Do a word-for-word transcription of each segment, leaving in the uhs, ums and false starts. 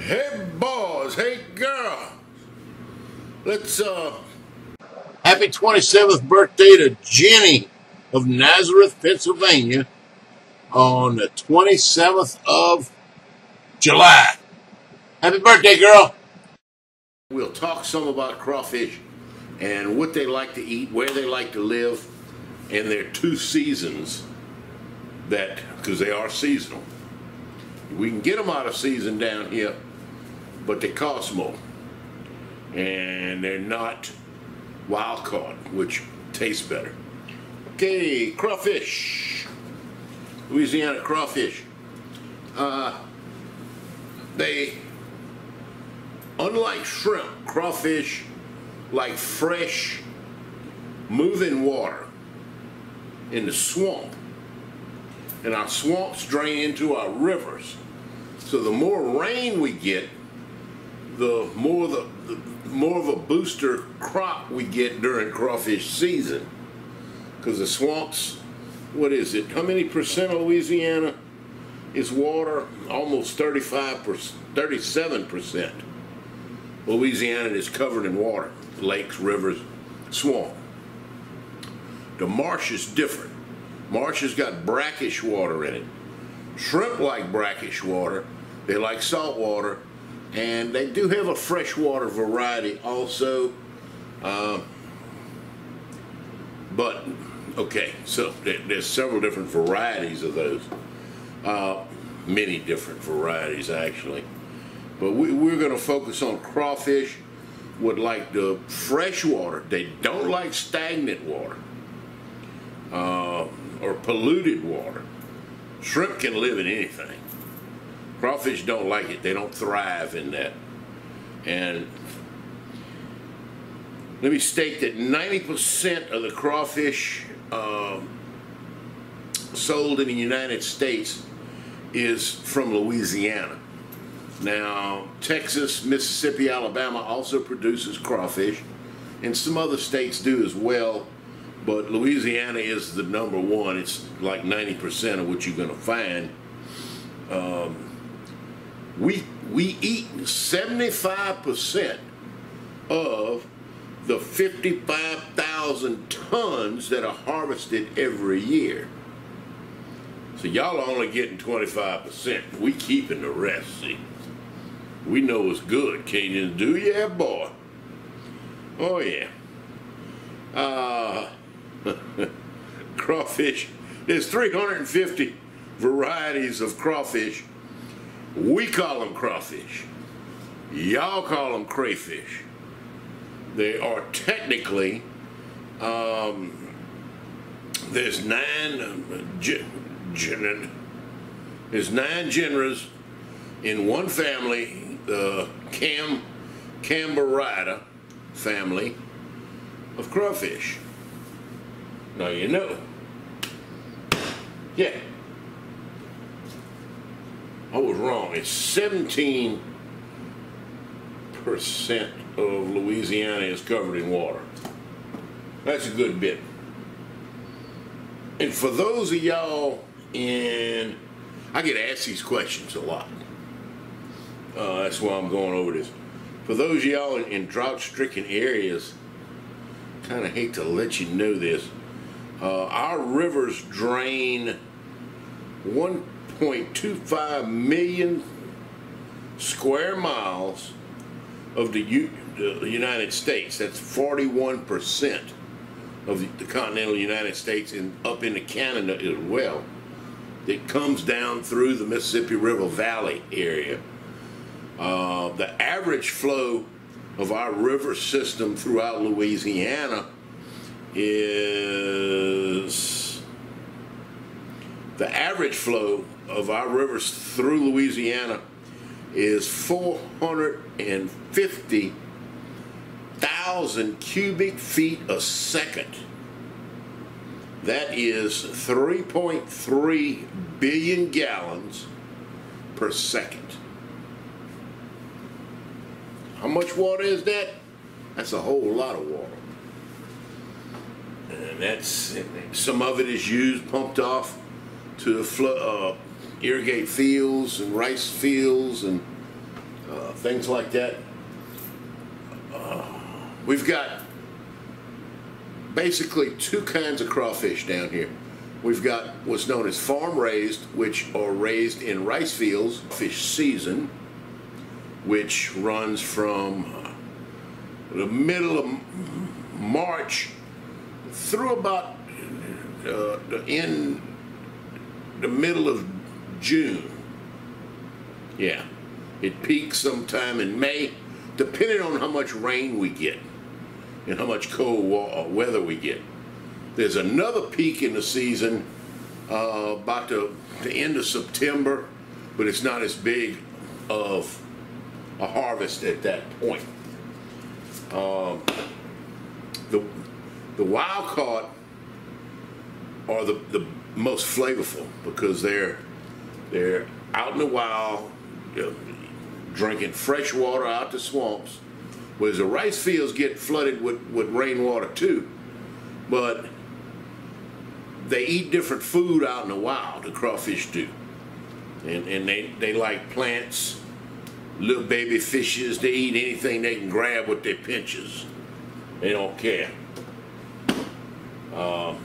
Hey boys, hey girl, let's uh Happy twenty-seventh birthday to Jenny of Nazareth, Pennsylvania on the twenty-seventh of July. Happy birthday, girl. we'll talk some about crawfish and what they like to eat, where they like to live, and their two seasons that, because they are seasonal. We can get them out of season down here, but they cost more. And they're not wild caught, which tastes better. Okay, crawfish. Louisiana crawfish. Uh, they, unlike shrimp, crawfish like fresh, moving water in the swamp. And our swamps drain into our rivers. So the more rain we get, the more the, the more of a booster crop we get during crawfish season. Because the swamps, what is it? How many percent of Louisiana is water? Almost thirty-five percent, thirty-seven percent. Louisiana is covered in water. Lakes, rivers, swamp. The marsh is different. Marsh has got brackish water in it. Shrimp like brackish water. They like salt water. And they do have a freshwater variety also. Uh, but, okay, so there, there's several different varieties of those. Uh, many different varieties, actually. But we, we're going to focus on crawfish with like the freshwater. They don't like stagnant water. Uh, or polluted water. Shrimp can live in anything. Crawfish don't like it. They don't thrive in that. And let me state that ninety percent of the crawfish uh, sold in the United States is from Louisiana. Now, Texas, Mississippi, Alabama also produces crawfish, and some other states do as well. But Louisiana is the number one. It's like ninety percent of what you're going to find. Um, we, we eat seventy-five percent of the fifty-five thousand tons that are harvested every year. So y'all are only getting twenty-five percent. We keeping the rest, see. We know it's good. Cajuns do, yeah, boy. Oh, yeah. Uh... Crawfish. There's three hundred fifty varieties of crawfish. We call them crawfish. Y'all call them crayfish. They are technically, um, there's nine, uh, gen there's nine genera in one family, the Cam Cambarida family of crawfish. Now you know. Yeah. I was wrong. It's seventeen percent of Louisiana is covered in water. That's a good bit. And for those of y'all in, I get asked these questions a lot. Uh, that's why I'm going over this. For those of y'all in, in drought-stricken areas, kind of hate to let you know this. Uh, our rivers drain one point two five million square miles of the, U the United States. That's forty-one percent of the, the continental United States and up into Canada as well. It comes down through the Mississippi River Valley area. Uh, the average flow of our river system throughout Louisiana is the average flow of our rivers through Louisiana is four hundred fifty thousand cubic feet a second. That is three point three billion gallons per second. How much water is that? That's a whole lot of water. And that's, some of it is used, pumped off to uh, irrigate fields and rice fields and uh, things like that. Uh, we've got basically two kinds of crawfish down here. We've got what's known as farm raised, which are raised in rice fields. Fish season, which runs from the middle of March through about uh, the end, the middle of June. Yeah, it peaks sometime in May, depending on how much rain we get and how much cold weather we get. There's another peak in the season uh, about the, the end of September, but it's not as big of a harvest at that point. Um, the the wild caught are the, the most flavorful because they're they're out in the wild, you know, drinking fresh water out the swamps, whereas the rice fields get flooded with, with rainwater too, but they eat different food out in the wild, the crawfish do. And, and they, they like plants, little baby fishes. They eat anything they can grab with their pinches. They don't care. Um,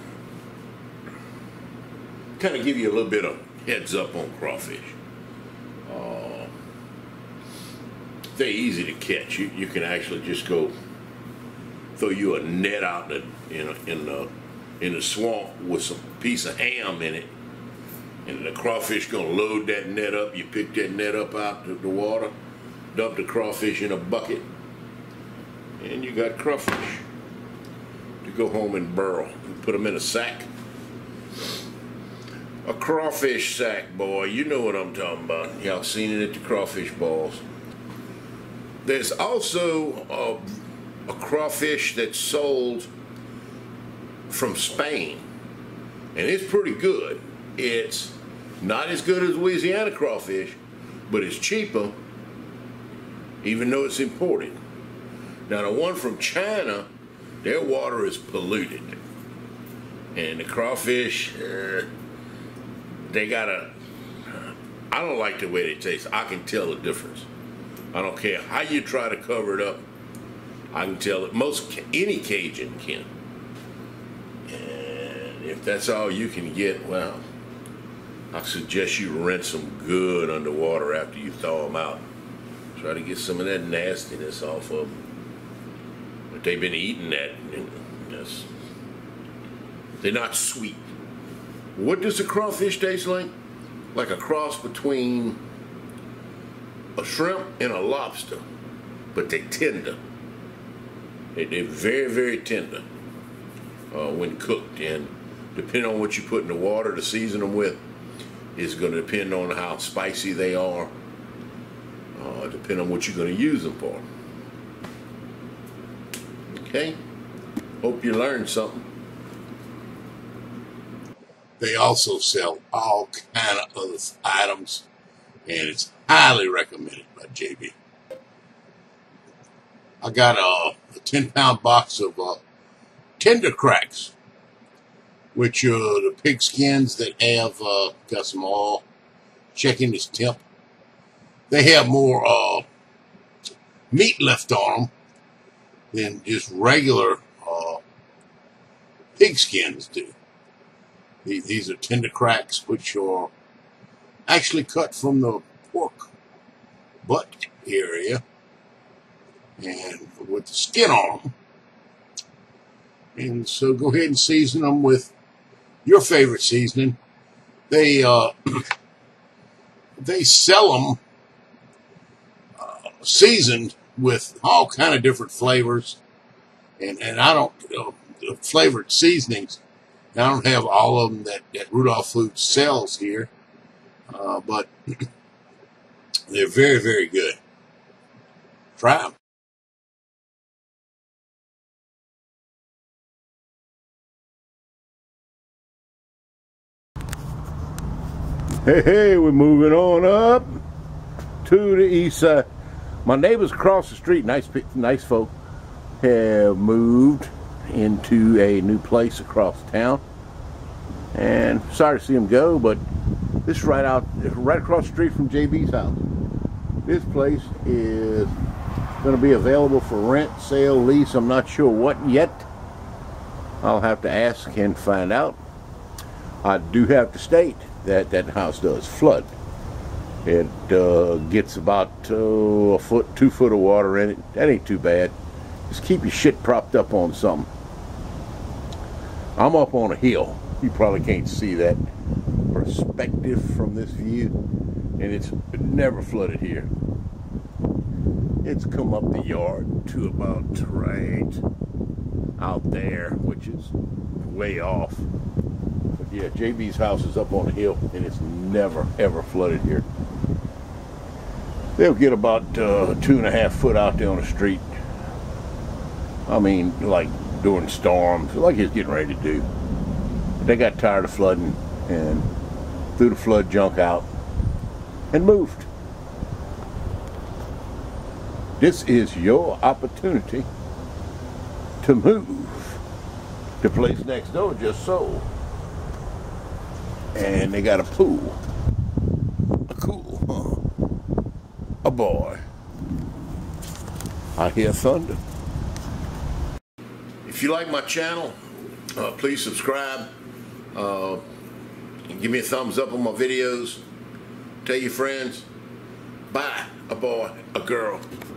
kind of give you a little bit of heads up on crawfish. Uh, they're easy to catch. You, you can actually just go throw you a net out in the, in, a, in the in the swamp with some piece of ham in it, and the crawfish gonna load that net up. You pick that net up out of the water, dump the crawfish in a bucket, and you got crawfish to go home and burrow. You put them in a sack. A crawfish sack, boy, you know what I'm talking about. Y'all seen it at the crawfish balls. There's also a, a crawfish that's sold from Spain, and it's pretty good. It's not as good as Louisiana crawfish, but it's cheaper, even though it's imported. Now the one from China, their water is polluted, and the crawfish, uh, they got a, I don't like the way they taste. I can tell the difference. I don't care how you try to cover it up. I can tell it. Most, any Cajun can. If that's all you can get, well, I suggest you rinse them good underwater after you thaw them out. Try to get some of that nastiness off of them. But they've been eating that, and that's, they're not sweet. What does a crawfish taste like? Like a cross between a shrimp and a lobster, but they're tender. They, they're very, very tender uh, when cooked, and depending on what you put in the water to season them with is going to depend on how spicy they are, uh, depending on what you're going to use them for. Okay? Hope you learned something. They also sell all kind of other items, and it's highly recommended by J B. I got a, a ten pound box of uh, tender cracks, which are the pig skins that have uh, got some oil, checking this temp. They have more uh, meat left on them than just regular uh, pig skins do. These are tender cracks, which are actually cut from the pork butt area and with the skin on them. And so go ahead and season them with your favorite seasoning. They uh, they sell them uh, seasoned with all kind of different flavors, and and I don't uh, flavored seasonings. I don't have all of them that, that Rudolph Foods sells here, uh, but they're very, very good. Try them. Hey, hey, we're moving on up to the east side. My neighbors across the street, nice, nice folk, have moved into a new place across town, and sorry to see them go, but this is right out right across the street from J B's house. This place is going to be available for rent, sale, lease. I'm not sure what yet. I'll have to ask and find out. I do have to state that that house does flood. It uh, gets about uh, a foot, two foot of water in it. That ain't too bad. Just keep your shit propped up on something. I'm up on a hill. You probably can't see that perspective from this view. And it's never flooded here. It's come up the yard to about right out there, which is way off. But yeah, J B's house is up on a hill, and it's never ever flooded here. They'll get about uh, two and a half foot out there on the street. I mean, like during storms, like he's getting ready to do. But they got tired of flooding and threw the flood junk out and moved. This is your opportunity to move. The place next door just sold. And they got a pool. A cool, huh? A boy. I hear thunder. If you like my channel, uh, please subscribe. Uh, and give me a thumbs up on my videos. Tell your friends. Bye, a boy, a girl.